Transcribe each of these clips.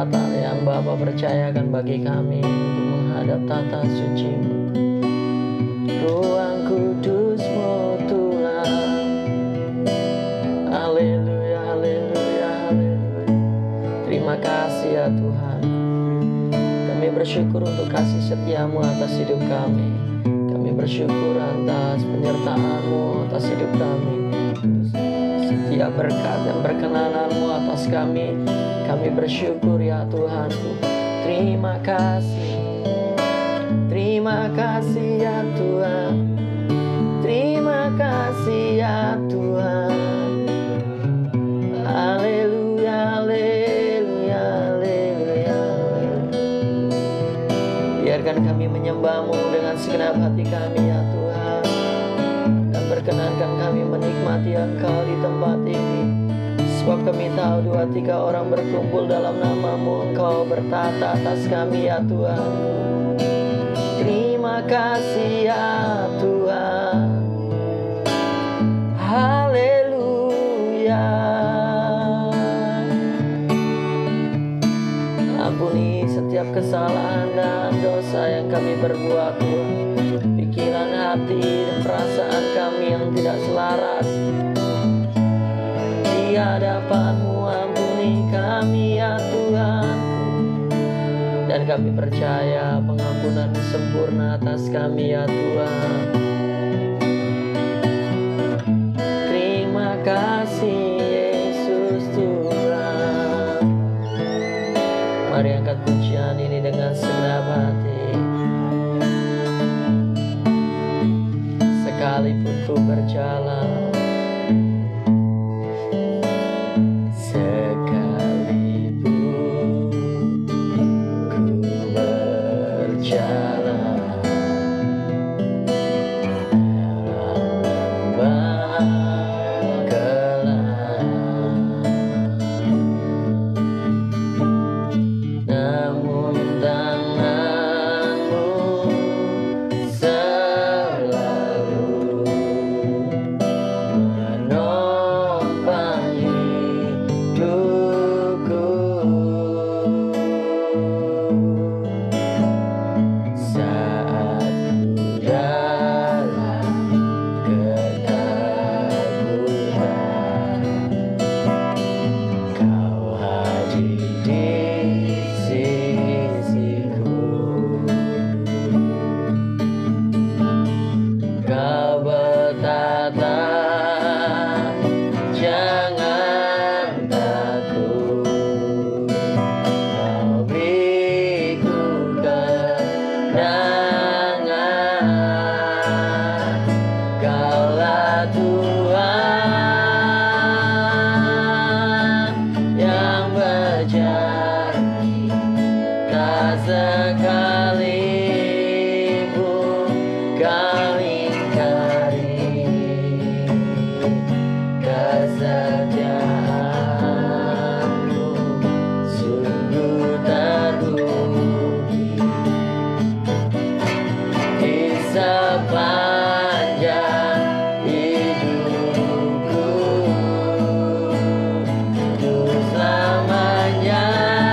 kesempatan yang Bapa percayakan bagi kami untuk menghadap tata suci-Mu. Ruang kudus-Mu Tuhan. Haleluya, haleluya, haleluya. Terima kasih ya Tuhan. Kami bersyukur untuk kasih setia-Mu atas hidup kami. Kami bersyukur atas penyertaan-Mu atas hidup kami. Setiap berkat dan perkenanan-Mu atas kami. Kami bersyukur ya Tuhanku. Terima kasih. Terima kasih ya Tuhan. Terima kasih ya Tuhan. Haleluya, haleluya, haleluya. Biarkan kami menyembah-Mu dengan segenap hati kami ya Tuhan. Dan berkenankan kami menikmati Engkau di tempat ini. Sebab kami tahu 2-3 orang berkumpul dalam nama-Mu, Engkau bertata atas kami ya Tuhan. Terima kasih ya Tuhan. Haleluya. Ampuni setiap kesalahan dan dosa yang kami perbuat Tuhan. Pikiran, hati, dan perasaan kami yang tidak selaras di hadapan-Mu, ampuni kami ya Tuhan. Dan kami percaya pengampunan sempurna atas kami ya Tuhan. Terima kasih Yesus Tuhan. Mari angkat pujian ini dengan segenap hati. Sekalipun ku berjalan, selamanya.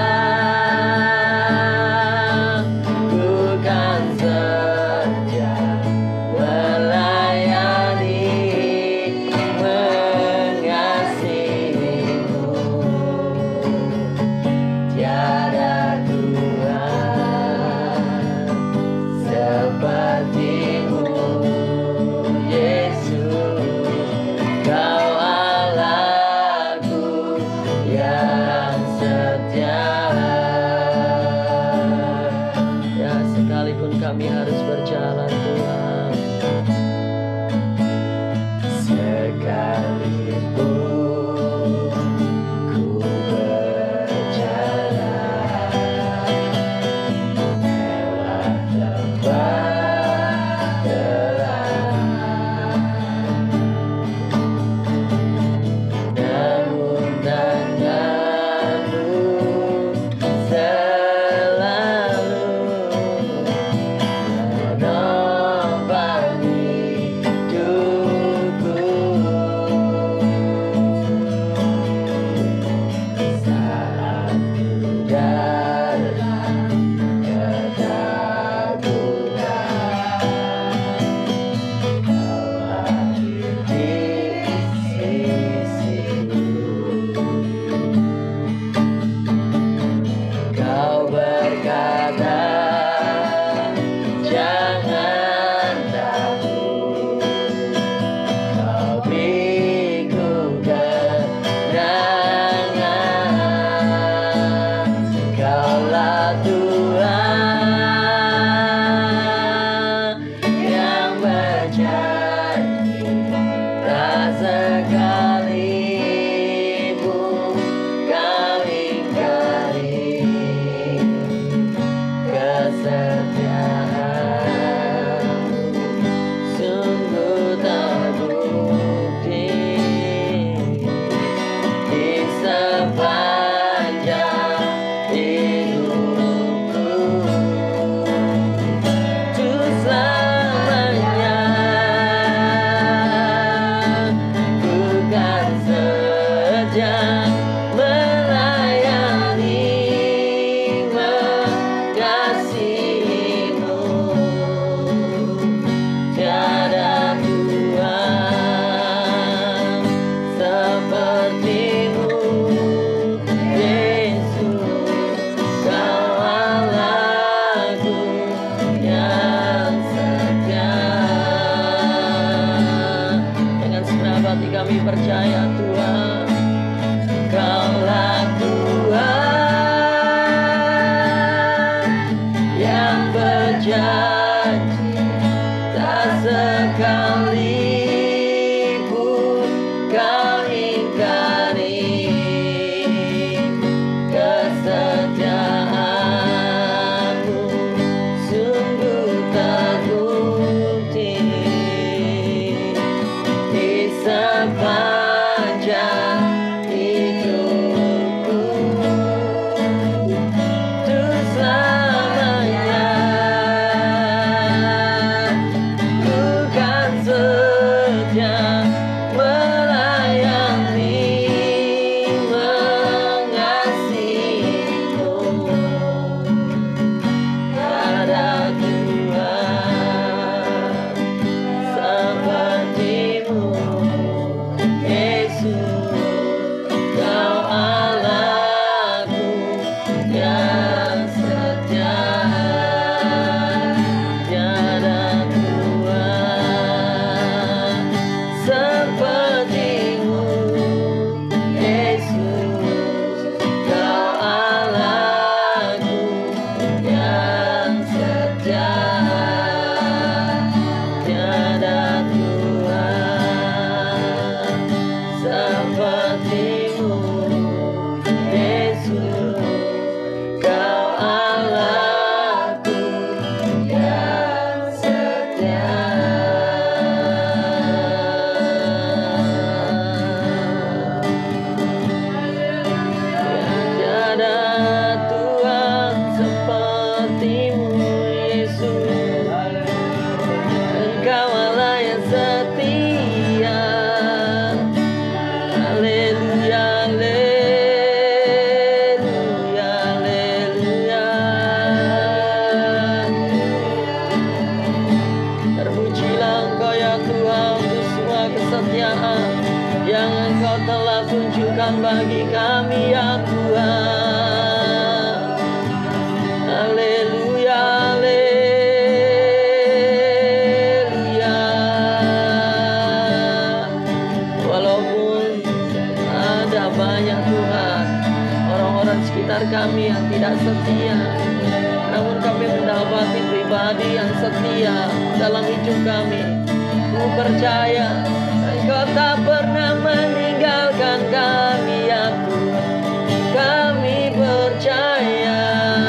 orang sekitar kami yang tidak setia, namun kami mendapati pribadi yang setia dalam hidup kami. Ku percaya Engkau tak pernah meninggalkan kami ya Tuhan. Kami percaya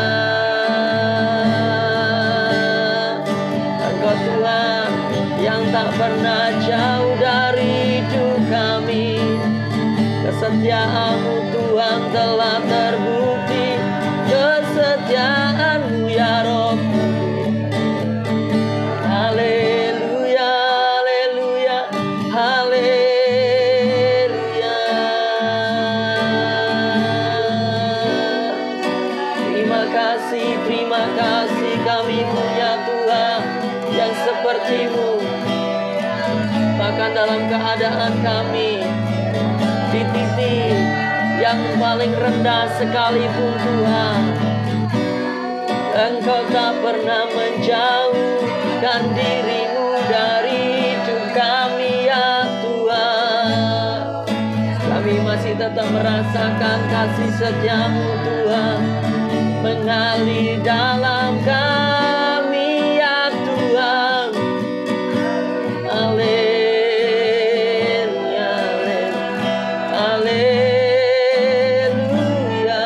Engkau Tuhan yang tak pernah jauh dari hidup kami. Kesetiaan-Mu Tuhan telah terbukti, kesetiaan-Mu ya Rob. Haleluya, haleluya, haleluya. Terima kasih kami punya Tuhan yang seperti-Mu. Bahkan dalam keadaan kami di titik yang paling rendah sekalipun Tuhan, Engkau tak pernah menjauhkan diri-Mu dari hidup kami ya Tuhan. Kami masih tetap merasakan kasih setia-Mu Tuhan mengalir dalam kami ya Tuhan. Haleluya, haleluya,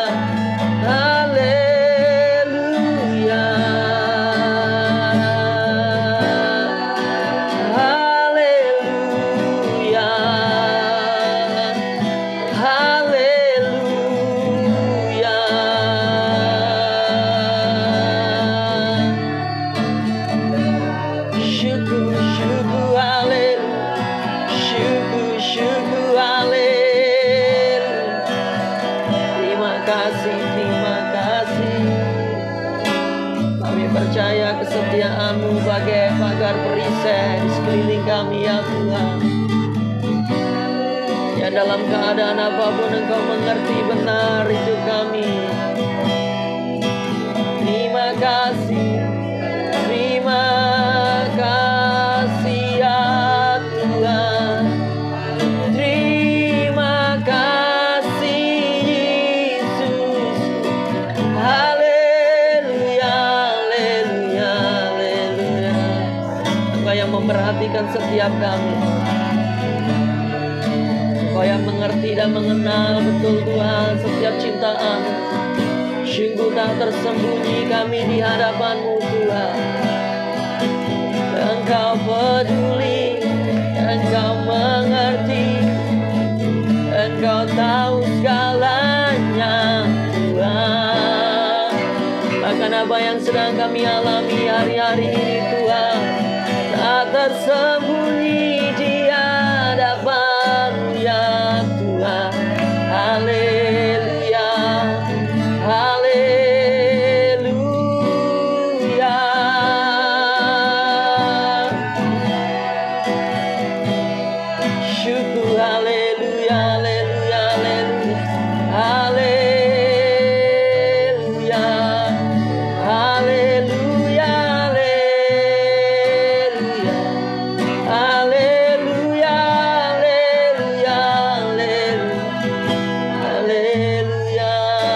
haleluya, haleluya, haleluya. Syukur, syukur, haleluya. Syukur, syukur, haleluya. Terima kasih, terima kasih. Kami percaya kesetiaan-Mu bagai pagar perisai di sekeliling kami ya Tuhan. Ya dalam keadaan apapun Engkau mengerti benar hidup kami. Terima kasih, terima kasih ya Tuhan. Terima kasih Yesus. Haleluya, haleluya, haleluya. Engkau yang memperhatikan setiap kami. Engkau yang mengerti dan mengenal betul Tuhan setiap cintaan-Mu. Sungguh tak tersembunyi kami di hadapan-Mu Tuhan. Engkau peduli, Engkau mengerti, Engkau tahu segalanya Tuhan. Bahkan apa yang sedang kami alami hari-hari ini Tuhan, tak tersembunyi di hadapan-Mu ya Tuhan. Haleluya, haleluya. Syukur, haleluya, haleluya, haleluya, haleluya, haleluya, haleluya, haleluya, haleluya,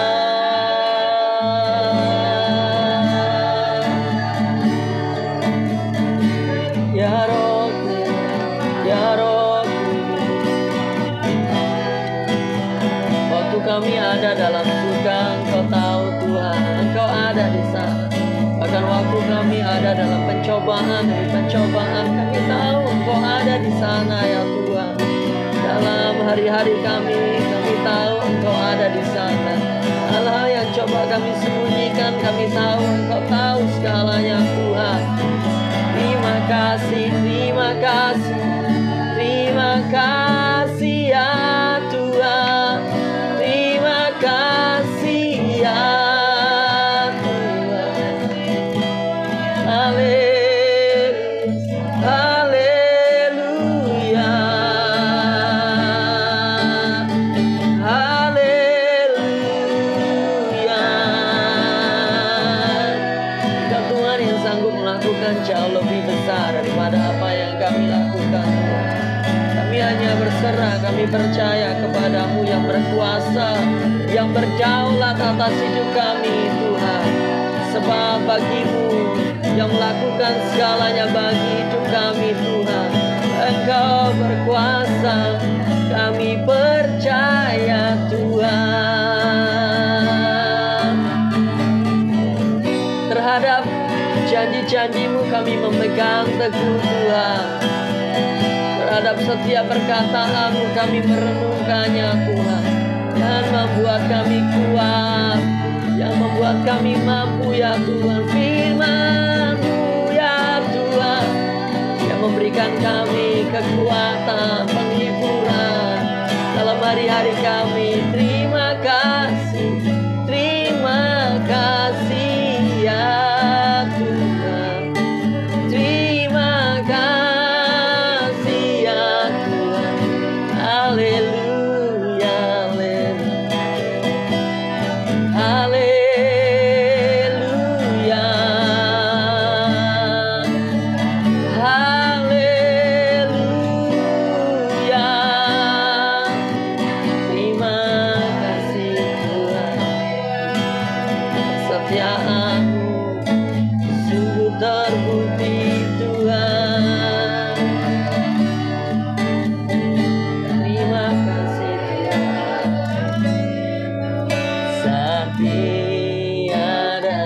haleluya. Ya Rob, ya Rob. Waktu kami ada dalam suka, Engkau tahu Tuhan, Engkau ada di sana. Bahkan waktu kami ada dalam pencobaan demi pencobaan, kami tahu Engkau ada di sana ya Tuhan. Dalam hari-hari kami tahu Engkau ada di sana. Hal-hal yang coba kami sembunyikan, kami tahu Engkau tahu segalanya Tuhan. Terima kasih, terima kasih, terima kasih ya Tuhan. Terima kasih ya Tuhan. Haleluya, haleluya, haleluya. Dan Tuhan yang sanggup melakukan jauh lebih besar daripada apa yang kami lakukan Tuhan. Kami hanya berserah, kami percaya kepada-Mu yang berkuasa, yang berdaulat atas hidup kami Tuhan. Sebab bagi-Mu yang melakukan segalanya bagi hidup kami Tuhan. Engkau berkuasa, kami percaya Tuhan. Terhadap janji-janji-Mu kami memegang teguh Tuhan. Terhadap setiap perkataan-Mu kami merenungkannya Tuhan. Dan membuat kami kuat, yang membuat kami mampu ya Tuhan. Firman-Mu ya Tuhan, yang memberikan kami kekuatan, penghiburan dalam hari-hari kami. Terima kasih ya Tuhan. Terima kasih ya Tuhan. Haleluya, haleluya, haleluya. Terima kasih Tuhan. Kesetiaan-Mu sungguh terbukti Tuhan. Terima kasih Tuhan. Saat tiada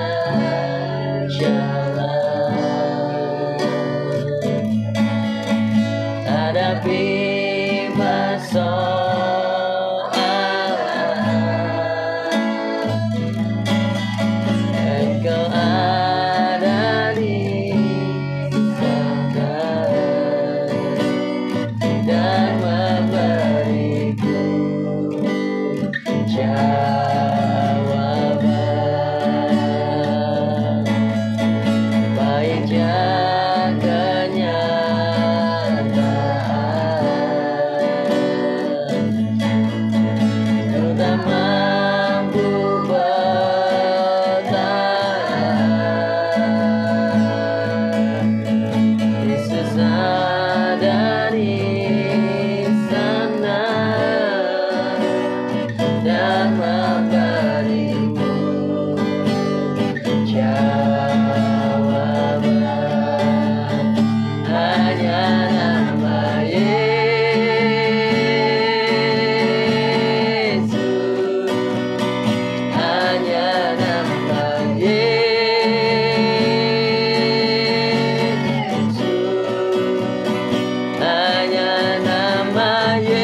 jalan, hadapi persoalan, Engkau ada di sana dan memberiku jawaban. Baiknya kenyataan, ku tak mampu bertahan. Yesus ada di sana dan memberiku jawaban. Hanya nama Yesus, hanya nama Yesus, hanya nama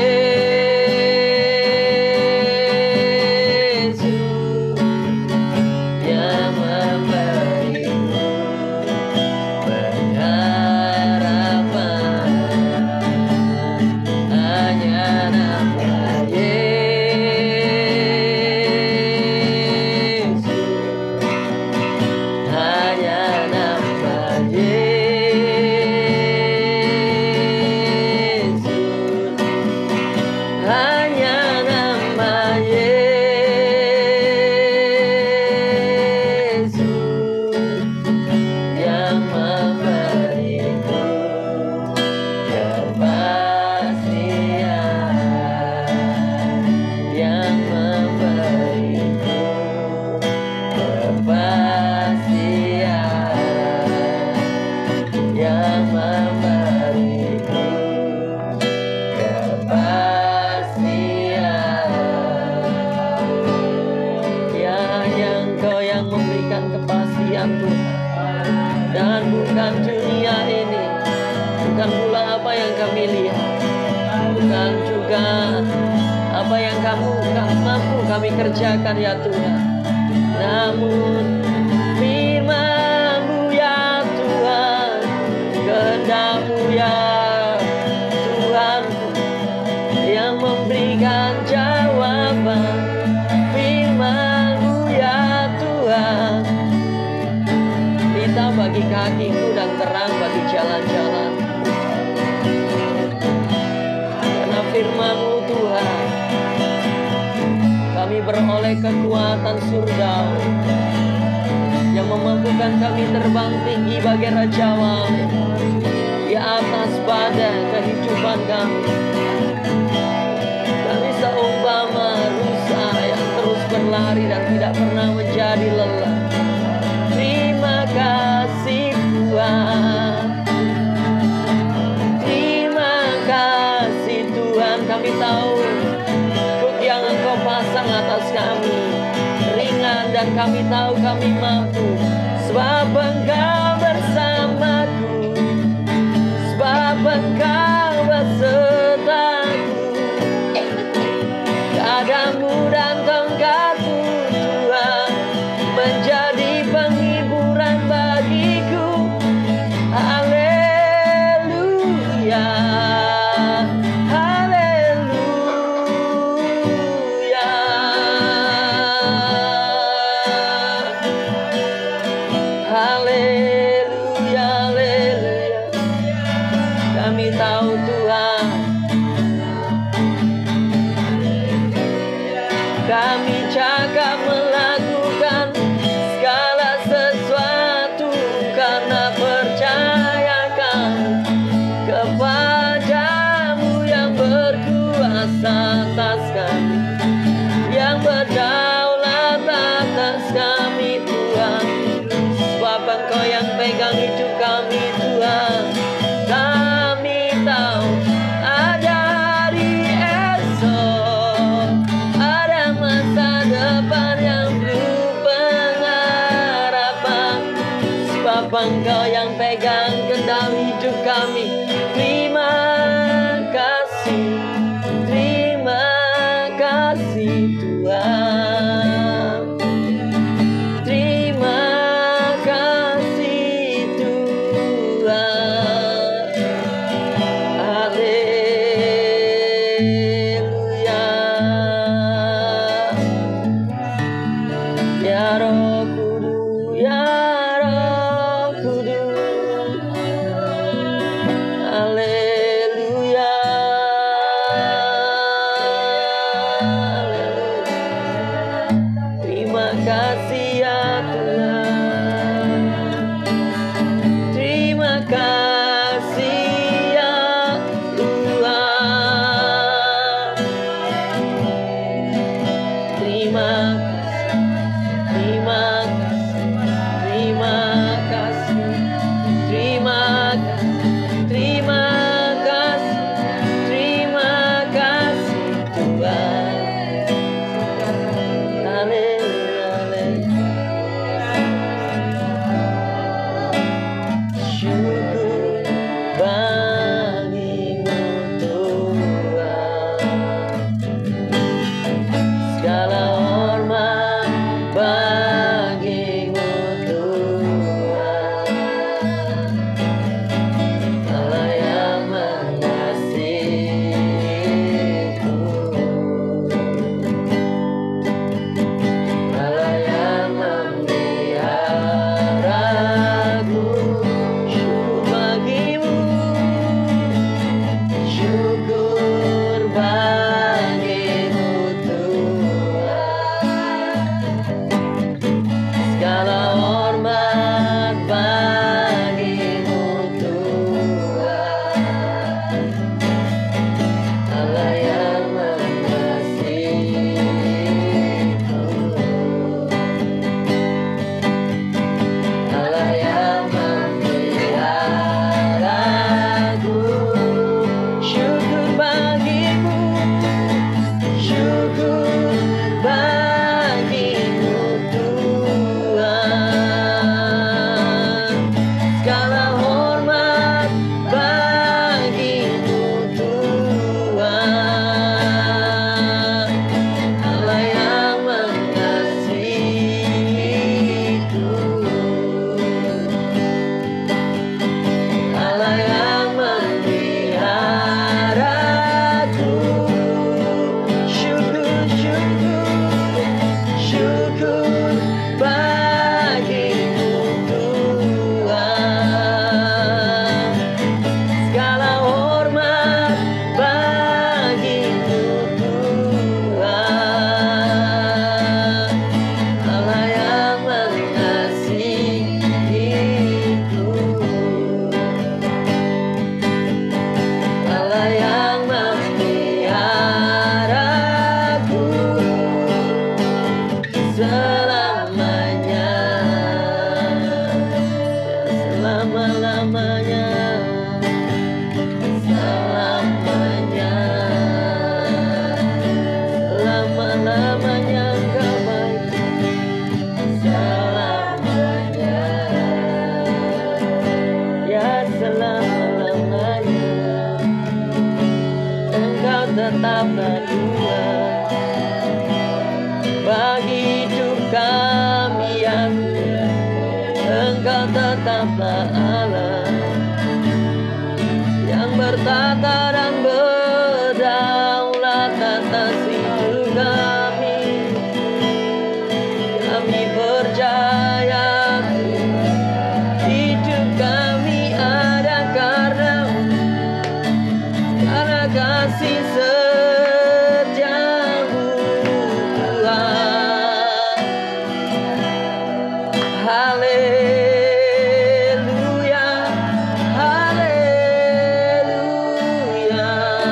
Yesus yang memberiku pengharapan. Hanya nama Yesus, hanya nama Yesus, hanya nama Yesus yang memberiku kepastian, yang memberiku kepastian, yang memberiku kepastian. Ya, hanya Engkau yang memberikan kepastian Tuhan, dan bukan dunia ini, bukan pula apa yang kami lihat, bukan juga apa yang mampu kami kerjakan ya Tuhan. Namun firman-Mu ya Tuhan, kehendak-Mu ya Tuhan, yang memberikan jawaban. Firman-Mu ya Tuhan, pelita bagi kakiku dan terang bagi jalan-jalan. Karena firman-Mu Tuhan, kami beroleh kekuatan surgawi yang memampukan kami terbang tinggi bagai rajawan di atas badai kehidupan kami. Kami seumpama rusa yang terus berlari dan tidak pernah menjadi lelah. Terima kasih Tuhan. Terima kasih Tuhan. Kami tahu truk yang Engkau pasang atas kami ringan, dan kami tahu kami mampu, sebab Engkau bersamaku, sebab Engkau besertaku. Gadamu dan tongkatmu Tuhan menjadi penghiburan bagiku. Haleluya, haleluya. Haleluya, haleluya. Kami tahu Tuhan, kami cakap melakukan segala sesuatu karena percaya kami kepadamu yang berkuasa atas kami, yang berdaulat atas kami Tuhan. Sebab Engkau yang pegang hidup kami Tuhan. Kami tahu ada hari esok, ada masa depan yang penuh pengharapan. Sebab Engkau yang pegang kendali hidup kami. Terima kasih, terima kasih Tuhan. Terima kasih Tuhan. Haleluya. Ya Roh Kudus, ya Roh Kudus. Haleluya. Terima kasih ya Tuhan. Terima kasih ya Tuhan. Terima kasih, terima kasih Tuhan. Haleluya, haleluya. tetaplah Allah yang bertata dan berdaulat atas hidup kami. Kami percaya hidup kami ada karena kasih setiamu Tuhan. Haleluya, haleluya.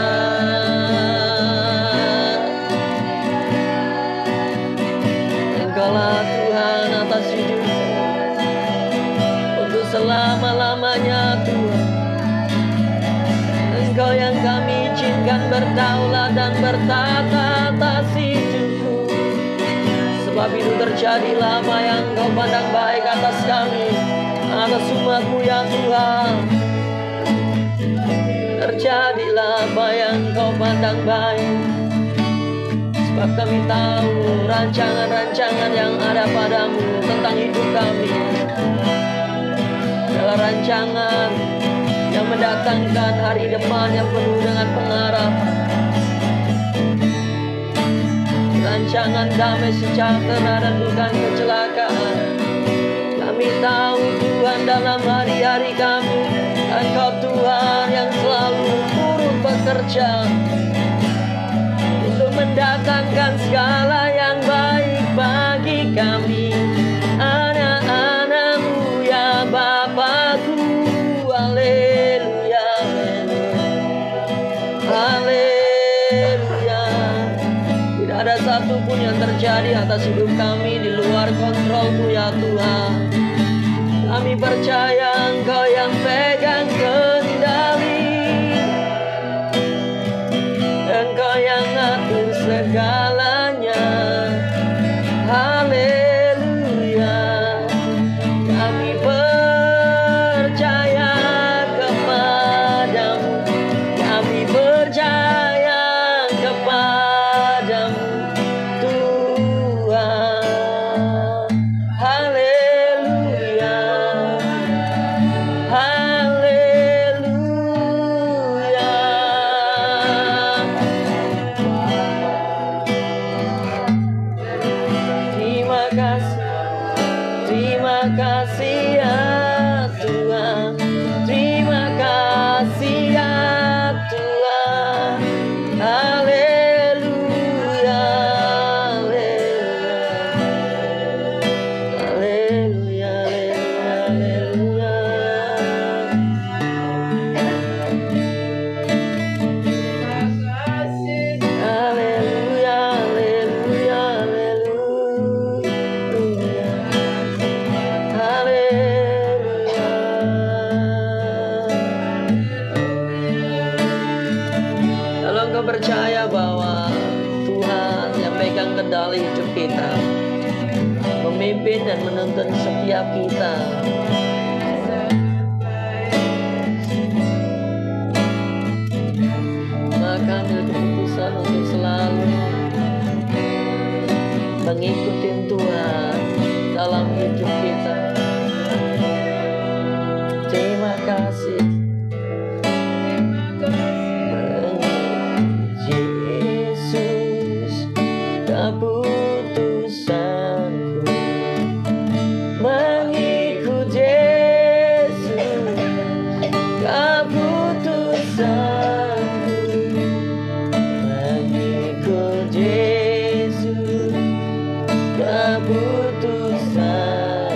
Engkaulah Tuhan atas hidup untuk selama-lamanya Tuhan. Engkau yang kami izinkan berdaulat dan bertata atas hidupku. Sebab itu terjadilah apa yang Engkau pandang baik atas kami, atas umat-Mu ya Tuhan. Terjadilah apa yang Engkau pandang baik. Sebab kami tahu rancangan-rancangan yang ada padamu tentang hidup kami adalah rancangan yang mendatangkan hari depan yang penuh dengan pengharapan. Rancangan damai sejahtera dan bukan kecelakaan. Kami tahu Tuhan dalam hari-hari kami, Engkau Tuhan yang selalu turut bekerja untuk mendatangkan segala yang baik bagi kami, anak-anak-Mu ya Bapakku. Haleluya, haleluya. Tidak ada satupun yang terjadi atas hidup kami di luar kontrol-Mu ya Tuhan. Kami percaya Engkau yang pegang kendali, Engkau yang ngatur segalanya. Haleluya. Kami percaya kepadamu, kami percaya kepadamu Tuhan. Haleluya, haleluya. Terima kasih ya Tuhan, terima kasih ya Tuhan. Haleluya, haleluya, haleluya, haleluya, haleluya, haleluya. Kalau engkau percaya bahwa Tuhan yang pegang kendali hidup kita, memimpin dan menuntun setiap kita, maka ambil keputusan untuk selalu mengikuti Tuhan dalam hidup kita. Terima kasih Yesus, keputusanku mengikut Yesus, keputusanku mengikut Yesus, keputusanku.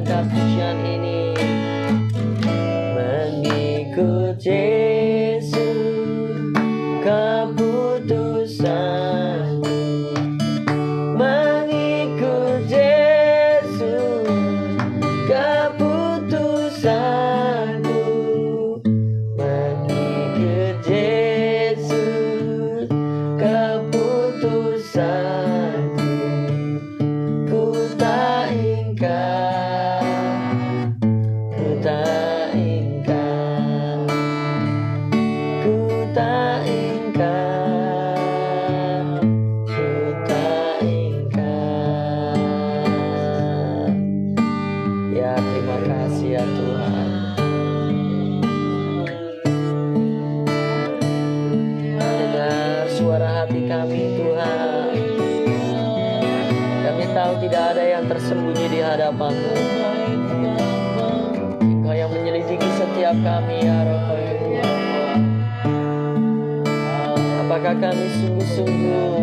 angkat pujian ini. Mengikut Yesus keputusan, mengikut Yesus keputusanku, mengikut Yesus keputusanku. Ku tak ingkar, ku tak ingkar, ku tak ingkar, ku tak ingkar. Ya, terima kasih ya Tuhan. Dengar suara hati kami Tuhan. Kami tahu tidak ada yang tersembunyi di hadapan-Mu. Engkau yang menyelidiki setiap kami ya Roh. Apakah kami sungguh-sungguh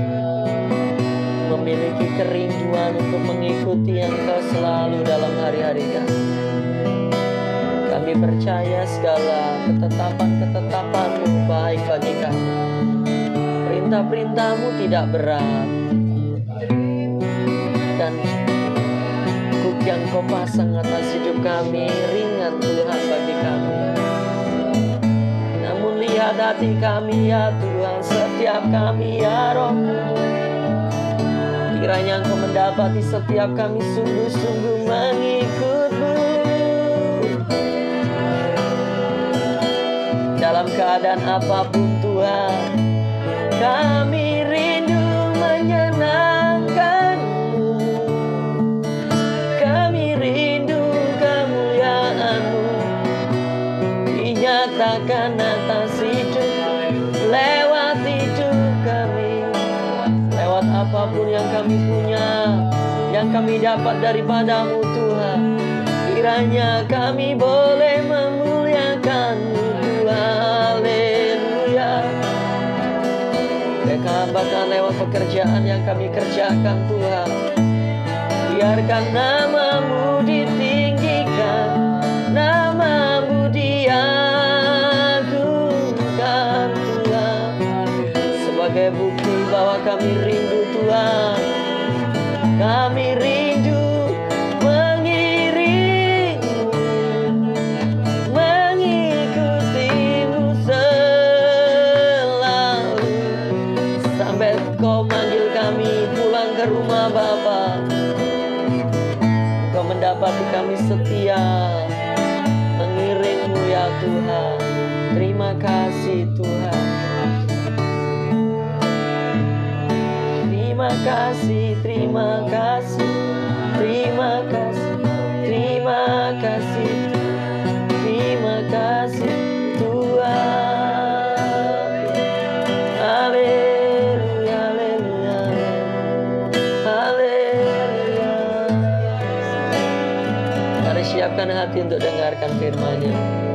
memiliki kerinduan untuk mengikuti Engkau selalu dalam hari-hari kami? Kami percaya segala ketetapan-ketetapan-Mu baik bagi kami. Perintah-perintah-Mu tidak berat, dan kuk yang Kau pasang atas hidup kami ringan Tuhan bagi kami. Namun lihat hati kami ya Tuhan, setiap kami ya Roh-Mu. Kiranya Engkau mendapati setiap kami sungguh-sungguh mengikut-Mu. Dalam keadaan apapun Tuhan, kami rindu menyenangkan-Mu. Kami rindu kemuliaan-Mu dinyatakan atas hidup, lewat hidup kami, lewat apapun yang kami punya, yang kami dapat daripada-Mu Tuhan. Kiranya kami boleh memuliakan-Mu Tuhan. Haleluya. Bahkan lewat pekerjaan yang kami kerjakan Tuhan, biarkan nama-Mu ditinggikan, nama-Mu diagungkan Tuhan, sebagai bukti bahwa kami rindu Tuhan. Kami rindu mengiring-Mu, mengikuti-Mu selalu, sampai Kau manggil kami pulang ke rumah Bapa. Kau mendapati kami setia mengiring-Mu ya Tuhan. Terima kasih Tuhan. Terima kasih, terima kasih, terima kasih, terima kasih, terima kasih Tuhan. Haleluya, haleluya, haleluya. Mari siapkan hati untuk dengarkan firman-Nya.